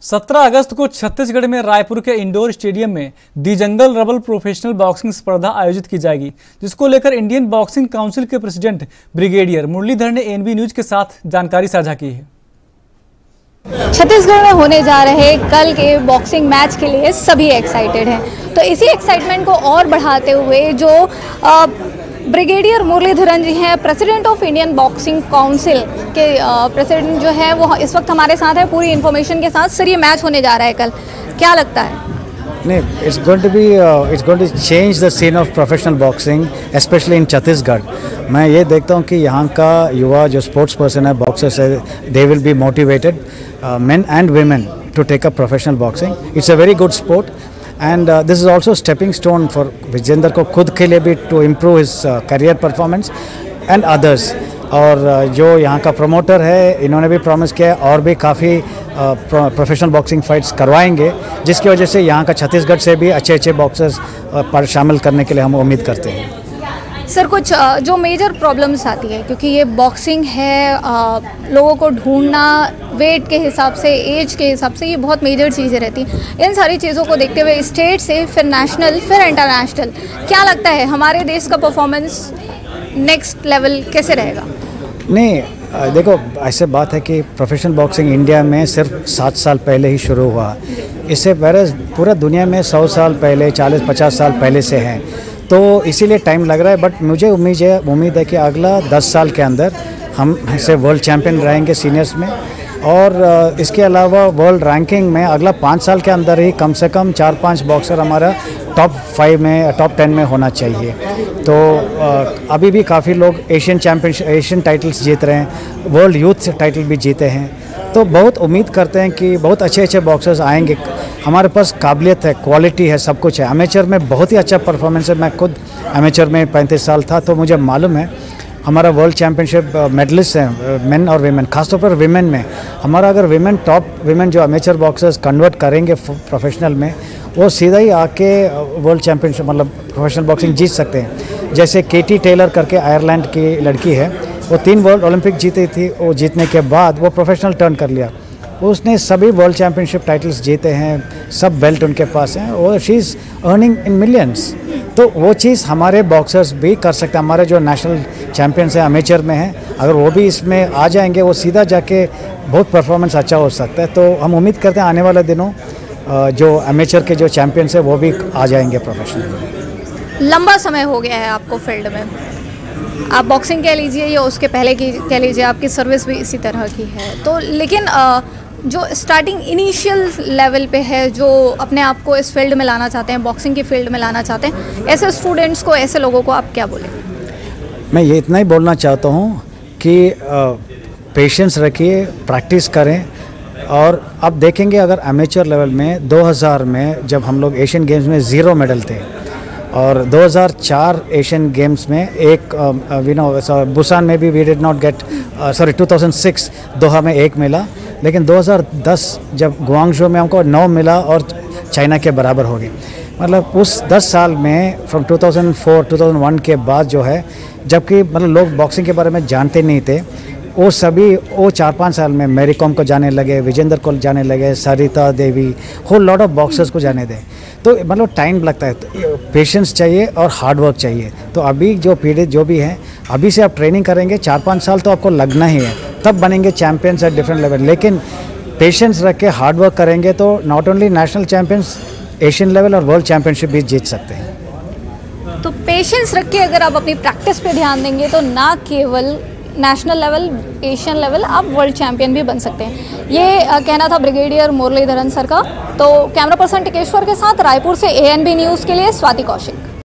17 अगस्त को छत्तीसगढ़ में रायपुर के इंडोर स्टेडियम में the jungle rumble professional boxing स्पर्धा आयोजित की जाएगी, जिसको लेकर इंडियन बॉक्सिंग काउंसिल के प्रेसिडेंट ब्रिगेडियर मुरलीधर ने एनबी न्यूज के साथ जानकारी साझा की है। छत्तीसगढ़ में होने जा रहे कल के बॉक्सिंग मैच के लिए सभी एक्साइटेड हैं। तो इसी एक्साइटमेंट को और बढ़ाते हुए जो ब्रिगेडियर मुरलीधरन जी हैं, president of Indian boxing council के प्रेसिडेंट जो है वो इस वक्त हमारे साथ है पूरी इन्फॉर्मेशन के साथ। सर, ये मैच होने जा रहा है कल, क्या लगता है? नहीं, it's going to change the scene of professional boxing, especially in Chhattisgarh. मैं ये देखता हूँ कि यहाँ का युवा जो स्पोर्ट्स पर्सन है, बॉक्सर्स है, they will be motivated, men and women, to take up professional boxing. It's a very good sport, and this is also stepping stone for Vijender को खुद के लिए भी to improve his career performance and others। और जो यहाँ का promoter है, इन्होंने भी प्रॉमिस किया है और भी काफ़ी प्रोफेशनल बॉक्सिंग फाइट्स करवाएंगे, जिसकी वजह से यहाँ का छत्तीसगढ़ से भी अच्छे बॉक्सर्स पर शामिल करने के लिए हम उम्मीद करते हैं। सर, कुछ जो मेजर प्रॉब्लम्स आती है, क्योंकि ये बॉक्सिंग है, लोगों को ढूंढना वेट के हिसाब से, एज के हिसाब से, ये बहुत मेजर चीज़ें रहती हैं। इन सारी चीज़ों को देखते हुए स्टेट से फिर नेशनल फिर इंटरनेशनल, क्या लगता है हमारे देश का परफॉर्मेंस नेक्स्ट लेवल कैसे रहेगा? नहीं, देखो, ऐसे बात है कि प्रोफेशनल बॉक्सिंग इंडिया में सिर्फ 7 साल पहले ही शुरू हुआ। इससे पहले पूरा दुनिया में 100 साल पहले, 40-50 साल पहले से है, तो इसीलिए टाइम लग रहा है। बट मुझे उम्मीद है कि अगला 10 साल के अंदर हम ऐसे वर्ल्ड चैम्पियन रहेंगे सीनियर्स में, और इसके अलावा वर्ल्ड रैंकिंग में अगला 5 साल के अंदर ही कम से कम 4-5 बॉक्सर हमारा टॉप 5 में, टॉप 10 में होना चाहिए। तो अभी भी काफ़ी लोग एशियन टाइटल्स जीत रहे हैं, वर्ल्ड यूथ टाइटल भी जीते हैं, तो बहुत उम्मीद करते हैं कि बहुत अच्छे बॉक्सर्स आएंगे। हमारे पास काबिलियत है, क्वालिटी है, सब कुछ है। एमेचर में बहुत ही अच्छा परफॉर्मेंस है। मैं खुद एमेचर में 35 साल था, तो मुझे मालूम है। हमारा वर्ल्ड चैम्पियनशिप मेडलिस्ट हैं, मेन और वीमेन, खासतौर पर वीमेन में हमारा, अगर टॉप वीमेन जो अमेचर बॉक्सर्स कन्वर्ट करेंगे प्रोफेशनल में, वो सीधा ही आके वर्ल्ड चैम्पियनशिप मतलब प्रोफेशनल बॉक्सिंग जीत सकते हैं। जैसे केटी टेलर करके आयरलैंड की लड़की है, वो 3 वर्ल्ड ओलंपिक जीती थी। वो जीतने के बाद वो प्रोफेशनल टर्न कर लिया, उसने सभी वर्ल्ड चैम्पियनशिप टाइटल्स जीते हैं, सब बेल्ट उनके पास हैं, और she is earning in millions. तो वो चीज़ हमारे बॉक्सर्स भी कर सकते हैं। हमारे जो नेशनल चैम्पियंस हैं, अमेचर में हैं, अगर वो भी इसमें आ जाएंगे, वो सीधा जाके बहुत परफॉर्मेंस अच्छा हो सकता है। तो हम उम्मीद करते हैं आने वाले दिनों जो अमेचर के जो चैम्पियंस हैं वो भी आ जाएंगे प्रोफेशनल में। लंबा समय हो गया है आपको फील्ड में, आप बॉक्सिंग कह लीजिए या उसके पहले की कह लीजिए, आपकी सर्विस भी इसी तरह की है। तो लेकिन जो स्टार्टिंग इनिशियल लेवल पे है, जो अपने आप को इस फील्ड में लाना चाहते हैं, बॉक्सिंग की फील्ड में लाना चाहते हैं, ऐसे स्टूडेंट्स को, ऐसे लोगों को आप क्या बोलें? मैं ये इतना ही बोलना चाहता हूँ कि पेशेंस रखिए, प्रैक्टिस करें, और अब देखेंगे अगर अमेचर लेवल में 2000 में जब हम लोग एशियन गेम्स में 0 मेडल थे, और 2004 एशियन गेम्स में एक बुसान में भी we did not get, 2006 Doha में 1 मिला, लेकिन 2010 जब गुआंगझो में हमको 9 मिला और चाइना के बराबर हो गई। मतलब उस 10 साल में फ्रॉम 2004-2001 के बाद जो है, जबकि मतलब लोग बॉक्सिंग के बारे में जानते नहीं थे, वो 4-5 साल में मैरी कॉम को जाने लगे, विजेंद्र को जाने लगे, Sarita Devi, whole lot of boxers को जाने दें। तो मतलब टाइम लगता है, तो पेशेंस चाहिए और हार्ड वर्क चाहिए। तो अभी जो पीढ़ी जो भी है, अभी से आप ट्रेनिंग करेंगे, 4-5 साल तो आपको लगना ही है, तब बनेंगे चैम्पियंस एट डिफरेंट लेवल। लेकिन पेशेंस रख के हार्ड वर्क करेंगे तो not only national champions, Asian level और वर्ल्ड चैम्पियनशिप भी जीत सकते हैं। तो पेशेंस रख के अगर आप अपनी प्रैक्टिस पे ध्यान देंगे तो ना केवल नेशनल लेवल, एशियन लेवल, आप वर्ल्ड चैंपियन भी बन सकते हैं। ये कहना था ब्रिगेडियर मुरलीधरन सर का। तो कैमरा पर्सन टिकेश्वर के साथ रायपुर से एएनबी न्यूज़ के लिए स्वाति कौशिक।